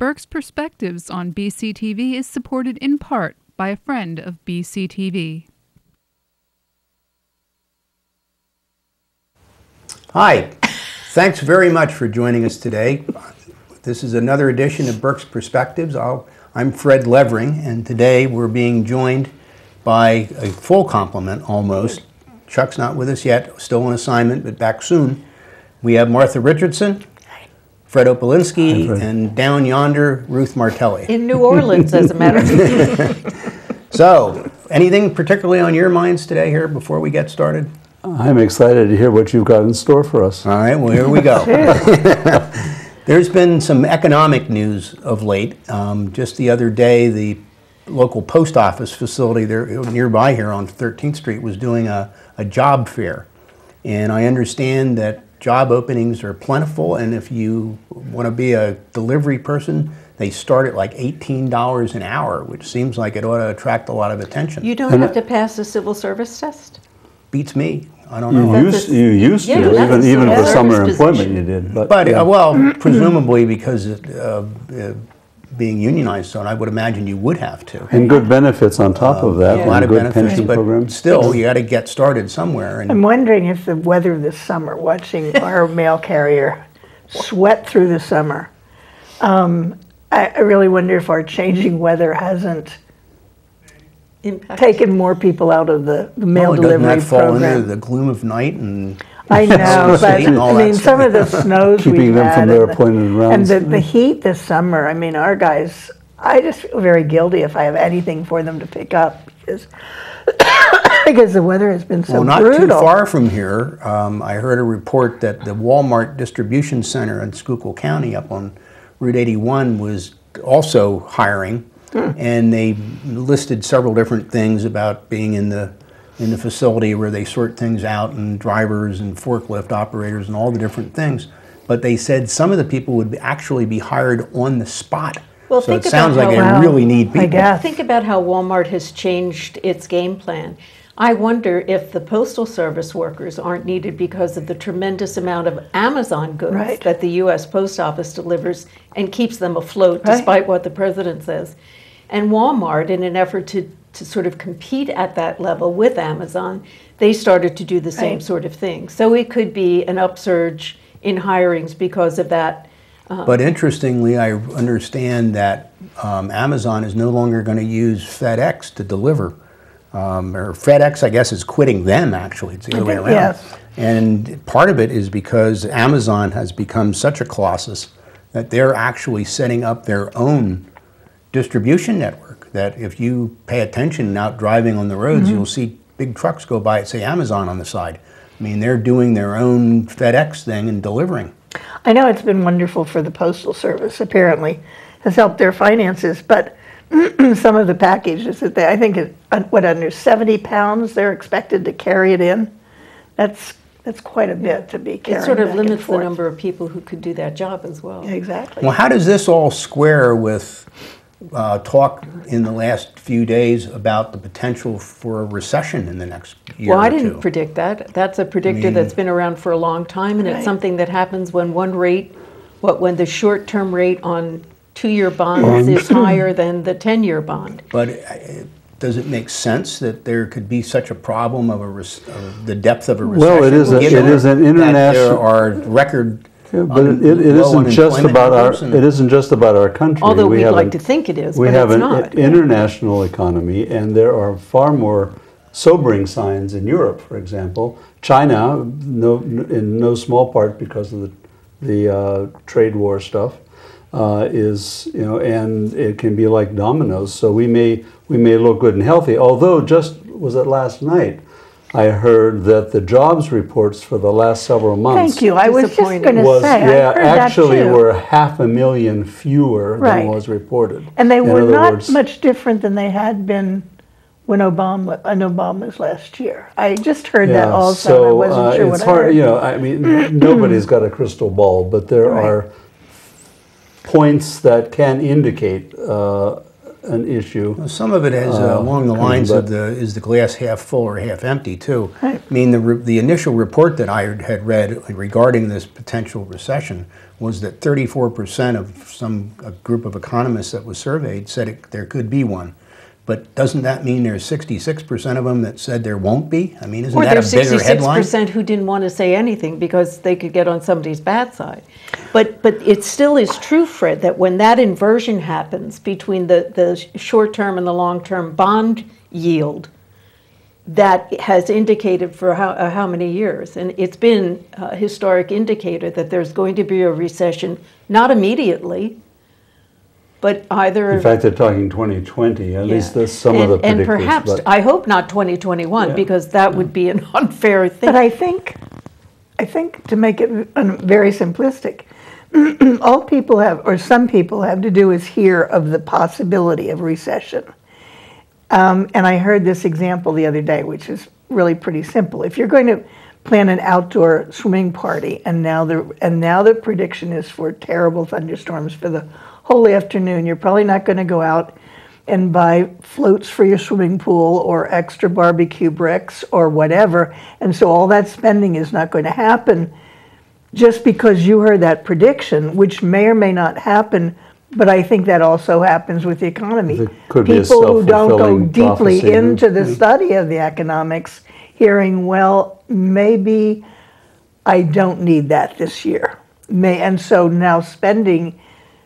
Burke's Perspectives on BCTV is supported in part by a friend of BCTV. Hi, thanks very much for joining us today. This is another edition of Burke's Perspectives. I'm Fred Levering, and today we're being joined by a full complement almost. Chuck's not with us yet, still on assignment, but back soon. We have Martha Richardson, Fred Opolinski, and down yonder, Ruth Martelli. In New Orleans, as a matter of fact. So, anything particularly on your minds today here before we get started? I'm excited to hear what you've got in store for us. All right, well, here we go. There's been some economic news of late. Just the other day, the local post office facility there nearby here on 13th Street was doing a job fair. And I understand that job openings are plentiful, and if you want to be a delivery person, they start at like $18 an hour, which seems like it ought to attract a lot of attention. You don't have to pass a civil service test? Beats me. I don't know. You used to, even for summer employment you did. But yeah. Well, presumably because being unionized, so I would imagine you would have to. And good benefits on top of that. A lot of good benefits, pension but programs. still, you got to get started somewhere. And I'm wondering if the weather this summer, watching our mail carrier sweat through the summer, I really wonder if our changing weather hasn't taken more people out of the mail delivery doesn't that fall program. into the gloom of night and I know, but I mean, some of the snows keeping we've them had from their appointed rounds. and the heat this summer. I mean, our guys, I just feel very guilty if I have anything for them to pick up because the weather has been so not brutal. too far from here, I heard a report that the Walmart distribution center in Schuylkill County up on Route 81 was also hiring, and they listed several different things about being in the facility where they sort things out, and drivers and forklift operators and all the different things. But they said some of the people would actually be hired on the spot. Well, so it sounds like they really need people. I guess. Think about how Walmart has changed its game plan. I wonder if the Postal Service workers aren't needed because of the tremendous amount of Amazon goods that the U.S. Post Office delivers and keeps them afloat despite what the president says. And Walmart, in an effort to sort of compete at that level with Amazon, they started to do the same sort of thing. So it could be an upsurge in hirings because of that. But interestingly, I understand that Amazon is no longer going to use FedEx to deliver. Or FedEx, I guess, is quitting them, actually. It's the other way around. Yes. And part of it is because Amazon has become such a colossus that they're actually setting up their own distribution network, that if you pay attention out driving on the roads, you'll see big trucks go by and say Amazon on the side. I mean, they're doing their own FedEx thing and delivering. I know it's been wonderful for the Postal Service, apparently, has helped their finances, but some of the packages that I think, under 70 pounds they're expected to carry it in. That's quite a bit to be carrying. It sort of back limits and the forth. number of people who could do that job as well. Exactly. Well, how does this all square with talk in the last few days about the potential for a recession in the next year Well, or I two? didn't predict that. That's a predictor that's been around for a long time, and it's something that happens when when the short-term rate on 2-year bonds is higher than the 10-year bond. But does it make sense that there could be such a problem of the depth of a recession? Well, it is an international. That there are record. Yeah, but it isn't just about it isn't just about our country. Although we'd like to think it is, we but have it's an not. International economy, and there are far more sobering signs in Europe, for example. China, in no small part because of the trade war stuff, is and it can be like dominoes. So we may look good and healthy. Although was it last night? I heard that the jobs reports for the last several months. Thank you. I was just going to say, I heard actually that too. were 500,000 fewer than was reported. And they were not much different than they had been when Obama's last year. I just heard that also. So and I wasn't sure it's what hard. I heard. I mean, nobody's got a crystal ball, but there are points that can indicate an issue. Well, some of it is along the lines of is the glass half full or half empty too. Right. I mean, the initial report that I had read regarding this potential recession was that 34% of a group of economists that was surveyed said there could be one. But doesn't that mean there's 66% of them that said there won't be? I mean, isn't that a bigger headline? Or there's 66% who didn't want to say anything because they could get on somebody's bad side. But it still is true, Fred, that when that inversion happens between the short-term and the long-term bond yield, that has indicated for how many years, and it's been a historic indicator that there's going to be a recession, not immediately, but either... In fact, they're talking 2020, at least that's some of the predictors. And perhaps, I hope not 2021, because that would be an unfair thing. But I think to make it very simplistic, all people have, or some people have to do is hear of the possibility of recession. And I heard this example the other day, which is really pretty simple. If you're going to plan an outdoor swimming party, and now the prediction is for terrible thunderstorms for the whole afternoon, you're probably not going to go out and buy floats for your swimming pool or extra barbecue bricks or whatever. And so all that spending is not going to happen just because you heard that prediction, which may or may not happen. But I think that also happens with the economy. There could be a People who don't go self-fulfilling deeply prophecy. into the study of the economics, hearing, well, maybe I don't need that this year. And so now spending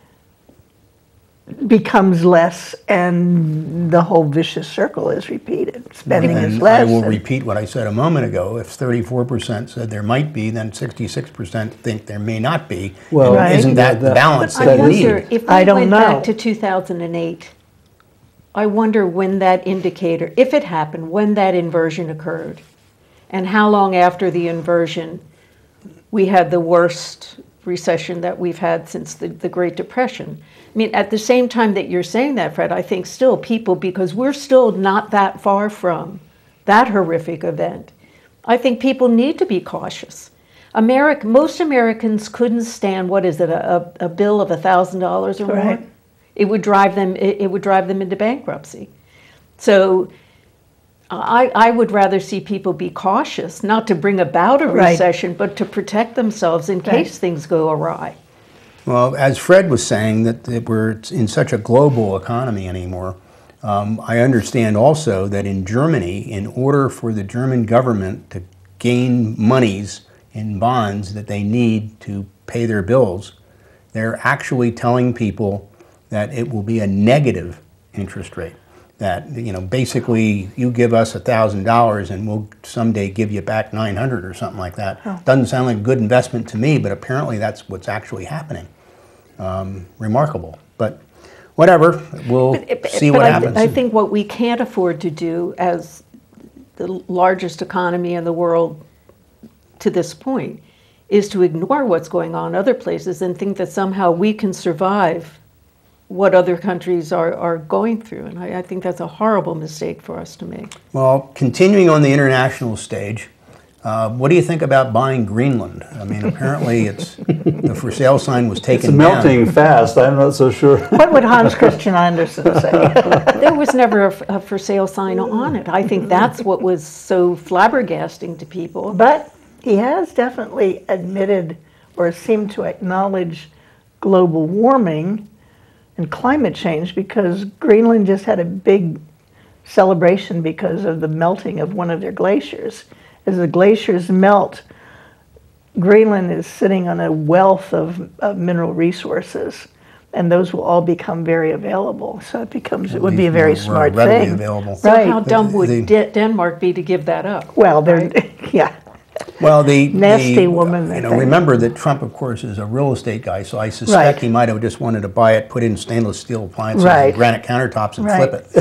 becomes less, and the whole vicious circle is repeated. Spending is And less. I will repeat what I said a moment ago. If 34% said there might be, then 66% think there may not be. Well, And Right. isn't that the balance I that you wonder need? if we I don't went know. back to 2008, I wonder when that indicator, if it happened, when that inversion occurred, and how long after the inversion we had the worst recession that we've had since the Great Depression. I mean, at the same time that you're saying that, Fred, I think still people, because we're still not that far from that horrific event, I think people need to be cautious. Most Americans couldn't stand, what is it, a bill of $1,000 or more? Right. It would drive them into bankruptcy. So I would rather see people be cautious, not to bring about a Right. recession, but to protect themselves in case things go awry. Well, as Fred was saying, that we're in such a global economy anymore, I understand also that in Germany, in order for the German government to gain monies in bonds that they need to pay their bills, they're actually telling people that it will be a negative interest rate. That, you know, basically you give us $1,000 and we'll someday give you back 900 or something like that. Oh. Doesn't sound like a good investment to me, but apparently that's what's actually happening. Remarkable, but whatever, we'll see what happens. I think what we can't afford to do as the largest economy in the world to this point is to ignore what's going on in other places and think that somehow we can survive what other countries are going through. And I think that's a horrible mistake for us to make. Well, continuing on the international stage, what do you think about buying Greenland? I mean, apparently the for sale sign was taken It's melting fast. I'm not so sure. What would Hans Christian Andersen say? There was never a for sale sign on it. I think that's what was so flabbergasting to people. But he has definitely admitted or seemed to acknowledge global warming and climate change, because Greenland just had a big celebration because of the melting of one of their glaciers. As the glaciers melt, Greenland is sitting on a wealth of mineral resources, and those will all become very available. So it would be a very smart readily thing. available. So Right. how dumb would The- Denmark be to give that up? Well, they're, right? yeah. Well, Nasty woman, I think. remember that Trump, of course, is a real estate guy, so I suspect Right. he might have just wanted to buy it, put in stainless steel appliances Right. and granite countertops and Right. flip it.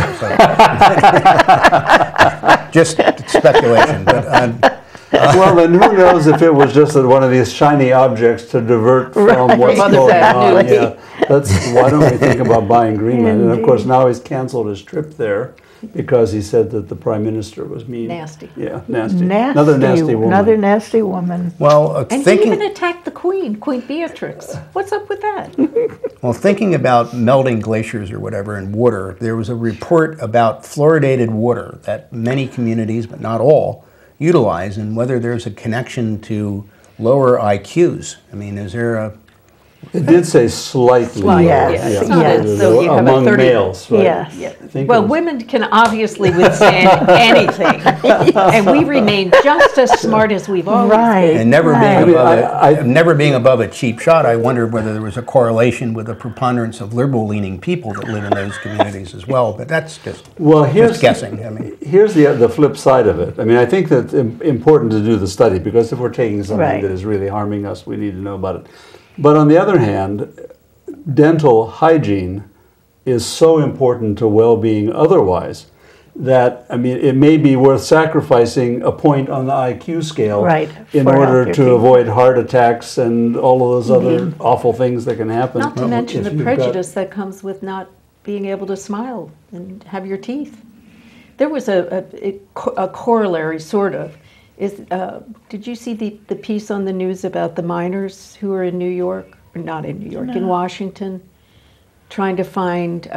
So, just speculation, but Well, then who knows if it was just one of these shiny objects to divert from Right. what's From going on. exactly. Yeah, why don't we think about buying Greenland? And of course, now he's canceled his trip there. because he said that the prime minister was mean. Nasty. Yeah, nasty. Another nasty woman. Another nasty woman. Well, And he even attacked the Queen, Queen Beatrix. What's up with that? Well, thinking about melting glaciers or whatever in water, there was a report about fluoridated water that many communities, but not all, utilize, and whether there's a connection to lower IQs. I mean, is there a... It did say slightly. Yes. Yes. So you have a among 30 males, right? Yes. Yeah. I think Well, it was- women can obviously withstand anything, and we remain just as smart as we've always Right. been. And never Right. being above I mean, never being above a cheap shot, I wondered whether there was a correlation with the preponderance of liberal-leaning people that live in those communities as well. But that's just just guessing. I mean, Here's the flip side of it. I mean, I think that it's important to do the study, because if we're taking something Right. that is really harming us, we need to know about it. But on the other hand, dental hygiene is so important to well-being otherwise that, I mean, it may be worth sacrificing a point on the IQ scale Right, in for order healthier to people. avoid heart attacks and all of those other awful things that can happen. Not to mention if the you've got- prejudice that comes with not being able to smile and have your teeth. There was a corollary, sort of. Did you see the piece on the news about the miners who are in New York, or not in New York, in Washington, trying to find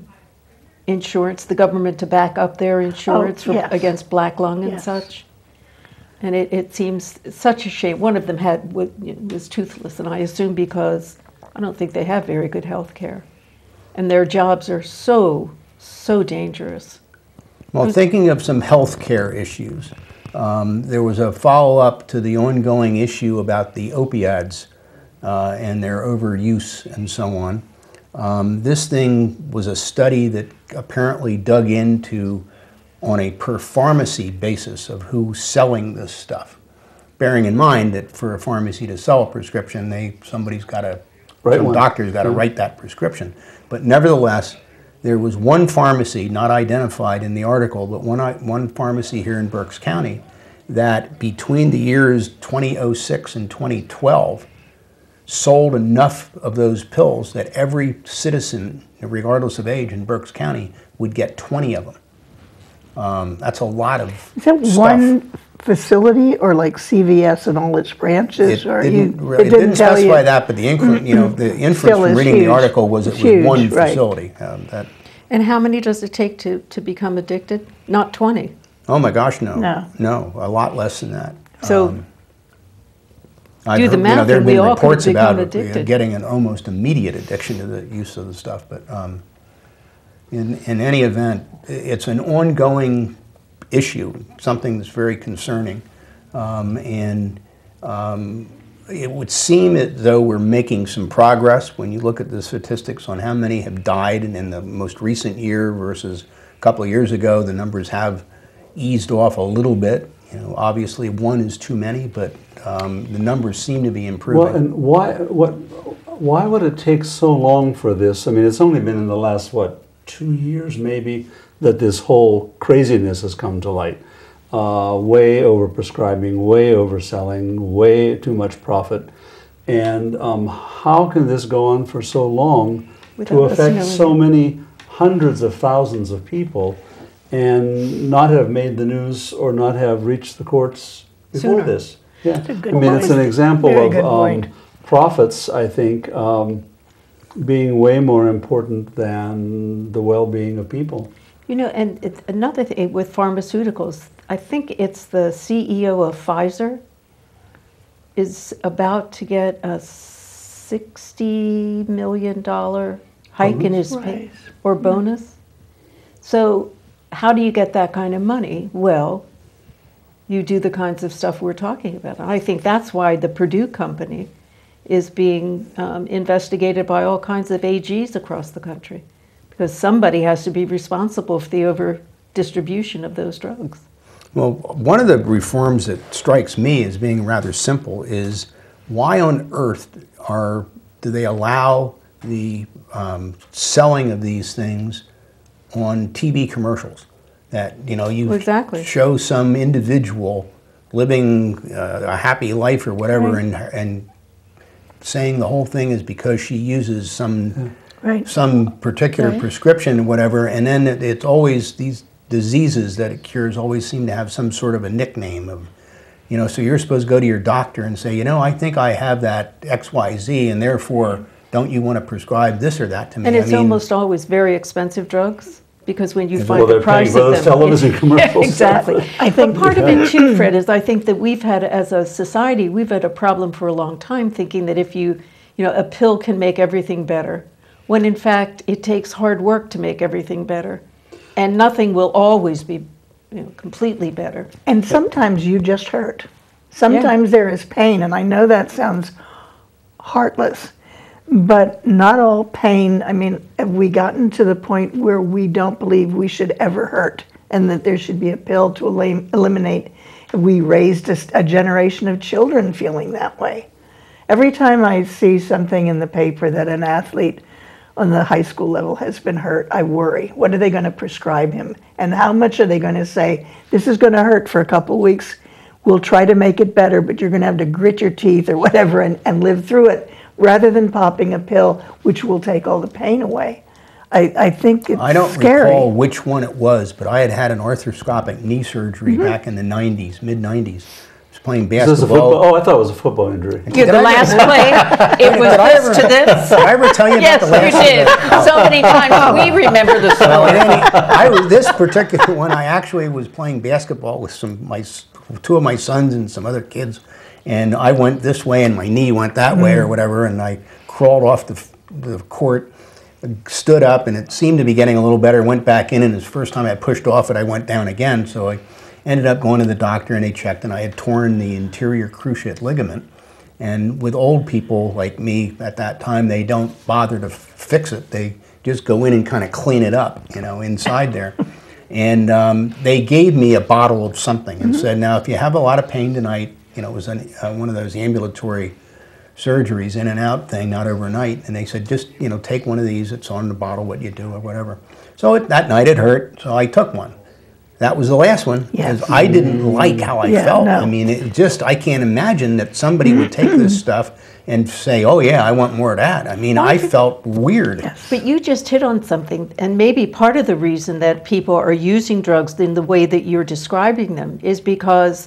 insurance, the government to back up their insurance yes. against black lung and Yes. such? And it seems such a shame. One of them was toothless, and I assume because I don't think they have very good health care. And their jobs are so dangerous. well, thinking of some health care issues, there was a follow-up to the ongoing issue about the opioids and their overuse and so on. This thing was a study that apparently dug into on a per pharmacy basis of who's selling this stuff, bearing in mind that for a pharmacy to sell a prescription, somebody's got to, some doctor's got to write that prescription. But nevertheless, there was one pharmacy, not identified in the article, but one pharmacy here in Berks County that between the years 2006 and 2012 sold enough of those pills that every citizen, regardless of age in Berks County, would get 20 of them. That's a lot of Is that stuff. one facility, or like CVS and all its branches? It or didn't, you, it didn't tell specify you? that, but the inference, the inference Still from is reading huge. the article was it was Huge, one right. facility. And how many does it take to become addicted? Not 20. Oh my gosh, no. No. No, a lot less than that. So I've do the heard- math there have and we been all could reports become about addicted. getting an almost immediate addiction to the use of the stuff, but in any event, it's an ongoing issue, something that's very concerning, it would seem as though we're making some progress when you look at the statistics on how many have died in the most recent year versus a couple of years ago. The numbers have eased off a little bit. Obviously one is too many, but the numbers seem to be improving. Well, and why would it take so long for this? I mean, it's only been in the last, 2 years maybe, that this whole craziness has come to light. Way overprescribing, way overselling, way too much profit. And how can this go on for so long to Without us affect knowing so it? many hundreds of thousands of people and not have made the news or not have reached the courts before Sooner. this? Yeah, That's a good I mean, point. it's an example Very good of point. profits, I think, being way more important than the well-being of people. And another thing with pharmaceuticals, I think it's the CEO of Pfizer is about to get a $60 million hike in his pay Right. or bonus. So how do you get that kind of money? Well, you do the kinds of stuff we're talking about. I think that's why the Purdue company is being investigated by all kinds of AGs across the country, because somebody has to be responsible for the over-distribution of those drugs. Well, one of the reforms that strikes me as being rather simple is why on earth do they allow the selling of these things on TV commercials? That you Exactly. show some individual living a happy life or whatever, Right. and saying the whole thing is because she uses some Right. some particular Right. prescription or whatever, and then it's always these diseases that it cures always seem to have some sort of a nickname of, you know, so you're supposed to go to your doctor and say, you know, I think I have that XYZ, and therefore, don't you want to prescribe this or that to me? And it's almost always very expensive drugs, because when you find Well, the they're price paying for of those them, television commercials. exactly. I think But part of it too, Fred, is I think that we've had, as a society, we've had a problem for a long time thinking that if you know, a pill can make everything better, when in fact it takes hard work to make everything better, and nothing will always be, you know, completely better. And sometimes you just hurt. Sometimes there is pain, and I know that sounds heartless, but not all pain. I mean, have we gotten to the point where we don't believe we should ever hurt and that there should be a pill to eliminate? We raised a generation of children feeling that way. Every time I see something in the paper that an athlete on the high school level has been hurt, I worry. What are they going to prescribe him? And how much are they going to say, this is going to hurt for a couple of weeks, we'll try to make it better, but you're going to have to grit your teeth or whatever and live through it, rather than popping a pill which will take all the pain away. I think it's scary. I don't recall which one it was, but I had an arthroscopic knee surgery back in the 90s, mid-90s. I was playing basketball. Oh, I thought it was a football injury. You're the last play. It was this to this. Did I ever tell you Yes, about the last you did. So many times we remember the story. This particular one, I actually was playing basketball with two of my sons and some other kids, and I went this way and my knee went that way or whatever, and I crawled off the court, stood up, and it seemed to be getting a little better, went back in, and the first time I pushed off it, I went down again, so I ended up going to the doctor, and they checked, and I had torn the anterior cruciate ligament. And with old people like me at that time, they don't bother to fix it. They just go in and kind of clean it up, you know, inside there. And they gave me a bottle of something and said, now, if you have a lot of pain tonight, you know, it was one of those ambulatory surgeries, in and out thing, not overnight. And they said, just, you know, take one of these. It's on the bottle what you do or whatever. So that night it hurt, so I took one. That was the last one, because I didn't like how I felt. No. I mean, I can't imagine that somebody would take this stuff and say, oh yeah, I want more of that. I mean, I felt weird. But you just hit on something, and maybe part of the reason that people are using drugs in the way that you're describing them is because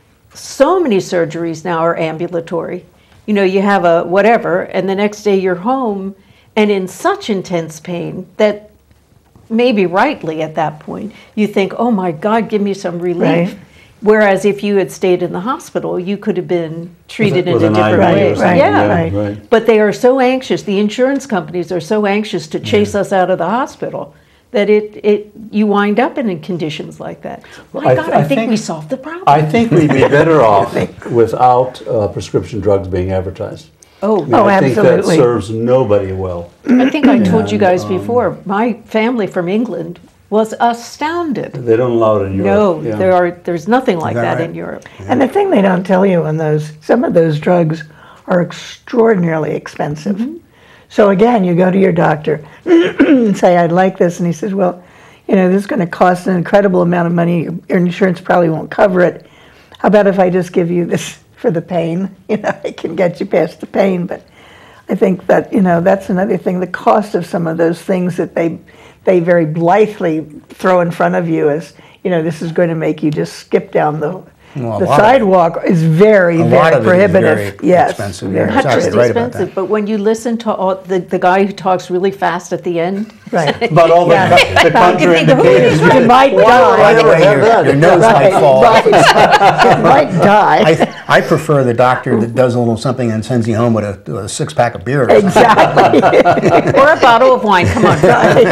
so many surgeries now are ambulatory. You know, you have a whatever, and the next day you're home and in such intense pain that maybe rightly at that point, you think, oh my God, give me some relief. Right. Whereas if you had stayed in the hospital, you could have been treated in a With an different IV way. or something, Yeah. right. But they are so anxious, the insurance companies are so anxious to chase us out of the hospital that you wind up in conditions like that. My God, I think we solved the problem. I think we'd be better off without prescription drugs being advertised. Oh, I think that absolutely. serves nobody well. I think I told you guys before, my family from England was astounded. They don't allow it in No, Europe. Yeah. there's nothing like Is that that right? in Europe. And the thing they don't tell you on some of those drugs are extraordinarily expensive. So again, you go to your doctor and say, I'd like this, and he says, well, you know, this is going to cost an incredible amount of money. Your insurance probably won't cover it. How about if I just give you this for the pain? You know, it can get you past the pain. But I think that, you know, that's another thing, the cost of some of those things that they very blithely throw in front of you as, you know, this is going to make you just skip down the sidewalk is very, very prohibitive. Yes, expensive. Very Not just Right about that. expensive, but when you listen to the guy who talks really fast at the end, right. But all the you contraindications. You might By the die. way, your nose might fall. Right. You might die. I prefer the doctor that does a little something and sends you home with a six-pack of beer or something. Exactly. or a bottle of wine, come on.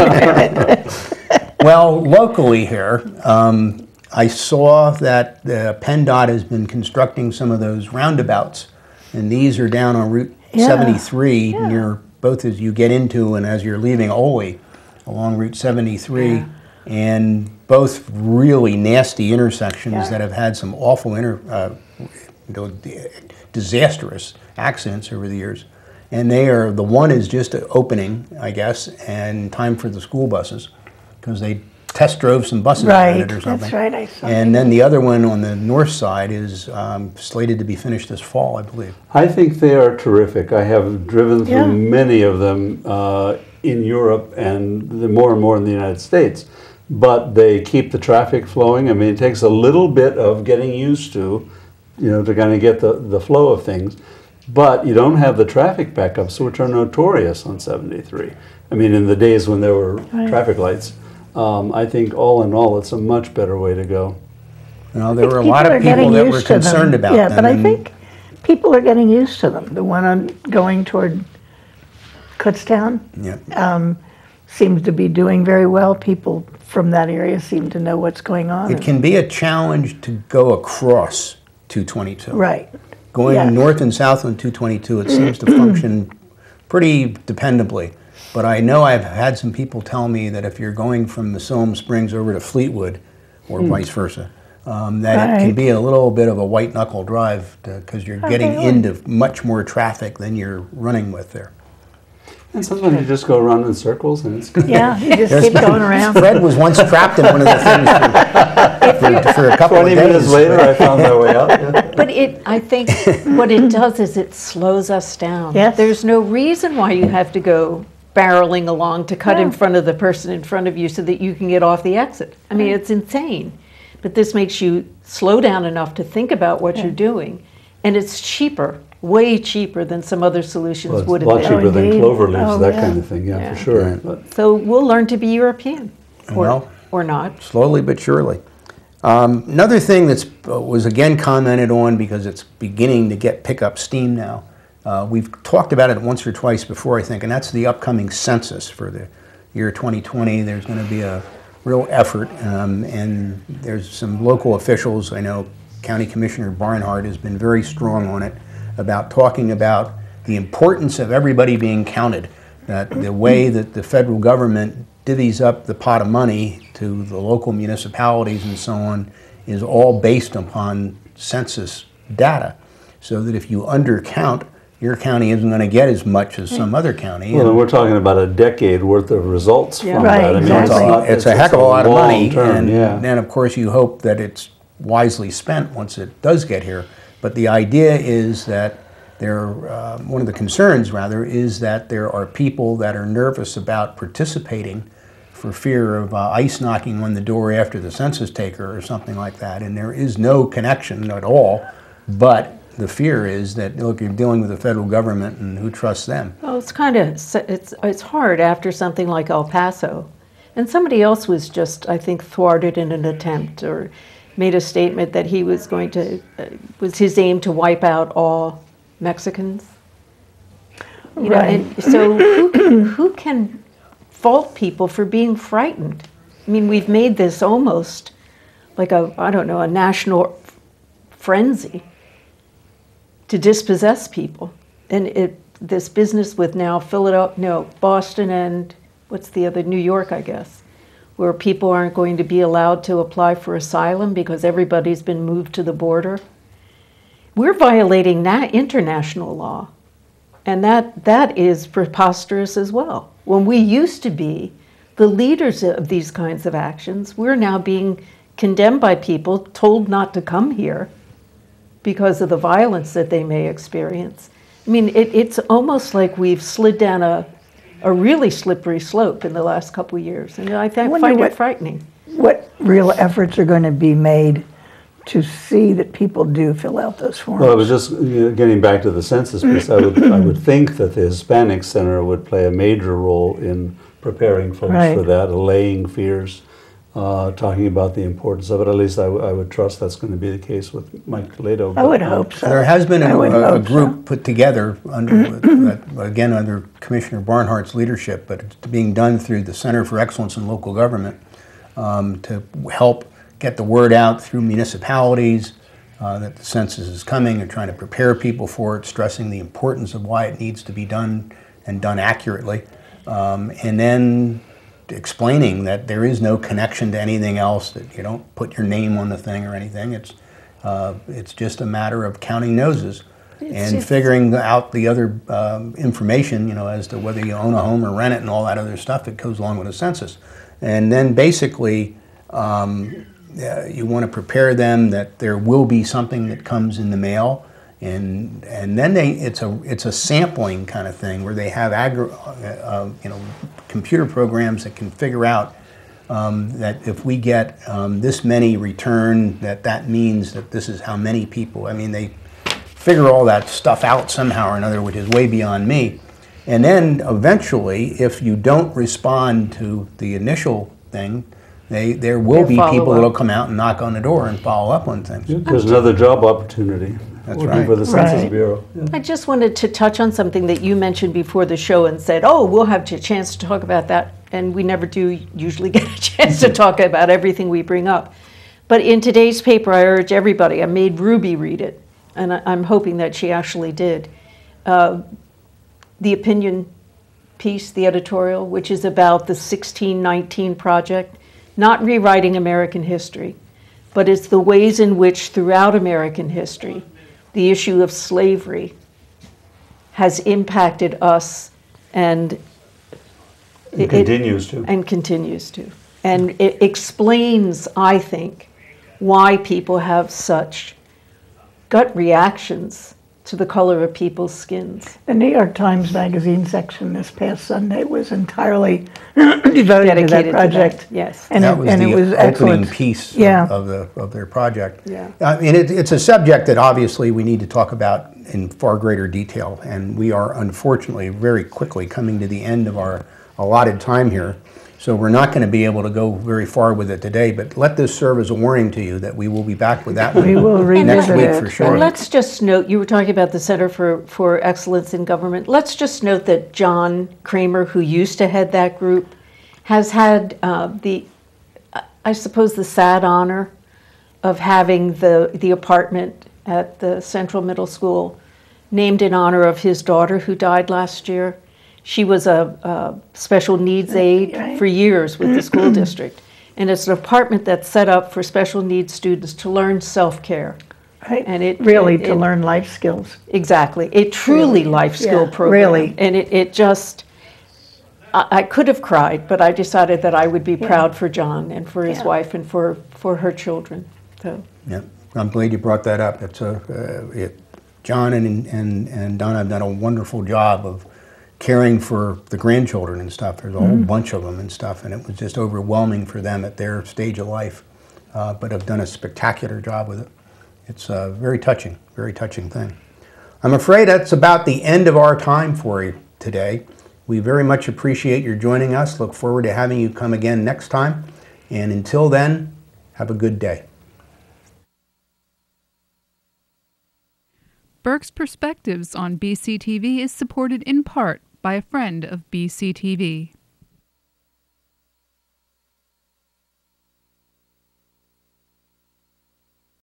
Well, locally here, I saw that PennDOT has been constructing some of those roundabouts, and these are down on Route 73 near both as you get into and as you're leaving Oley along Route 73, and both really nasty intersections that have had some awful disastrous accidents over the years. And the one is just opening, I guess, and time for the school buses, because they test drove some buses around it or something. That's right, I saw. And then the other one on the north side is slated to be finished this fall, I believe. I think they are terrific. I have driven through many of them in Europe and more and more in the United States. but they keep the traffic flowing. I mean, it takes a little bit of getting used to, to kind of get the flow of things. But you don't have the traffic backups, which are notorious on 73. I mean, in the days when there were traffic lights. I think all in all, it's a much better way to go. Well, there were a lot of people that were concerned about them. Yeah, but I think people are getting used to them. The one going toward Kutztown seems to be doing very well. People from that area seem to know what's going on. It can be a challenge to go across 222. Right. Going north and south on 222, it seems to function pretty dependably. But I know I've had some people tell me that if you're going from the Siloam Springs over to Fleetwood, or vice versa, that it can be a little bit of a white knuckle drive because you're getting into much more traffic than you're running with there. And sometimes you just go around in circles and it's good. Yeah, you just keep going around. Fred was once trapped in one of the things for a couple of days. 20 minutes later, I found my way out. Yeah. But I think what it does is it slows us down. Yes. There's no reason why you have to go barreling along to cut in front of the person in front of you so that you can get off the exit. I mean, it's insane. But this makes you slow down enough to think about what you're doing. And it's cheaper, way cheaper than some other solutions would have been. A lot cheaper than clover leaves, that yeah. kind of thing, for sure. Right. But So we'll learn to be European, or not. Slowly but surely. Another thing that was again commented on because it's beginning to pick up steam now. We've talked about it once or twice before, I think, and that's the upcoming census for the year 2020. There's going to be a real effort, and there's some local officials. I know County Commissioner Barnhart has been very strong on it about talking about the importance of everybody being counted, that the way that the federal government divvies up the pot of money to the local municipalities and so on is all based upon census data, so that if you undercount, your county isn't going to get as much as some other county. well, and we're talking about a decade worth of results from Right, that. I mean, exactly. It's a heck of a lot of money, long-term, and then of course you hope that it's wisely spent once it does get here. But the idea is that one of the concerns rather is that there are people that are nervous about participating for fear of ICE knocking on the door after the census taker or something like that. And there is no connection at all, but the fear is that, look, you're dealing with the federal government and who trusts them? Well, it's kind of, it's hard after something like El Paso. And somebody else was just, I think, thwarted in an attempt or made a statement that he was going to, was his aim to wipe out all Mexicans. You know, and so who can fault people for being frightened? I mean, we've made this almost like a national frenzy to dispossess people. And this business with now Boston and what's the other, New York, I guess, where people aren't going to be allowed to apply for asylum because everybody's been moved to the border. We're violating that international law. And that is preposterous as well. When we used to be the leaders of these kinds of actions, we're now being condemned by people, told not to come here because of the violence that they may experience. I mean, it's almost like we've slid down a really slippery slope in the last couple of years. And I find it frightening. What real efforts are going to be made to see that people do fill out those forms? Well, I was just getting back to the census piece. I would think that the Hispanic Center would play a major role in preparing folks for that, allaying fears, talking about the importance of it. At least I would trust that's going to be the case with Mike Toledo. I would hope so. There has been a group put together, again under Commissioner Barnhart's leadership, but it's being done through the Center for Excellence in Local Government to help get the word out through municipalities that the census is coming and trying to prepare people for it, stressing the importance of why it needs to be done and done accurately. And then explaining that there is no connection to anything else, that you don't put your name on the thing or anything. It's just a matter of counting noses and figuring out the other information, as to whether you own a home or rent it and all that other stuff that goes along with a census. And then basically you want to prepare them that there will be something that comes in the mail. And then it's a sampling kind of thing where they have computer programs that can figure out that if we get this many return, that means that this is how many people. I mean, they figure all that stuff out somehow or another, which is way beyond me. And then eventually, if you don't respond to the initial thing, there will be people that will come out and knock on the door and follow up on things. There's another job opportunity. That's working right. for the Census Right. Bureau. Yeah. I just wanted to touch on something that you mentioned before the show and said, oh, we'll have a chance to talk about that. And we never do usually get a chance to talk about everything we bring up. But in today's paper, I urge everybody, I made Ruby read it, and I'm hoping that she actually did. The opinion piece, the editorial, which is about the 1619 Project, not rewriting American history, but it's the ways in which throughout American history, the issue of slavery has impacted us and It continues to. And continues to. And it explains, I think, why people have such gut reactions to the color of people's skins. The New York Times Magazine section this past Sunday was entirely devoted to that project. Yes. And that was it the was opening excellent. piece Yeah. of their project. Yeah. And it's a subject that obviously we need to talk about in far greater detail, and we are unfortunately very quickly coming to the end of our allotted time here. So we're not going to be able to go very far with it today, but let this serve as a warning to you that we will be back with that one We will next revisit week it. for sure. And let's just note, you were talking about the Center for Excellence in Government. Let's just note that John Kramer, who used to head that group, has had I suppose, the sad honor of having the apartment at the Central Middle School named in honor of his daughter who died last year. She was a special needs aide for years with the school district. And it's an apartment that's set up for special needs students to learn self-care. Right. And it really to learn life skills. Exactly. A truly life skill program. Really. And it just, I could have cried, but I decided that I would be proud for John and for his wife and for her children. So. Yeah, I'm glad you brought that up. It's John and Donna have done a wonderful job of caring for the grandchildren and stuff. There's a whole bunch of them and stuff, and it was just overwhelming for them at their stage of life, but have done a spectacular job with it. It's a very touching thing. I'm afraid that's about the end of our time for you today. We very much appreciate your joining us. Look forward to having you come again next time. And until then, have a good day. Burke's Perspectives on BCTV is supported in part by a friend of BCTV.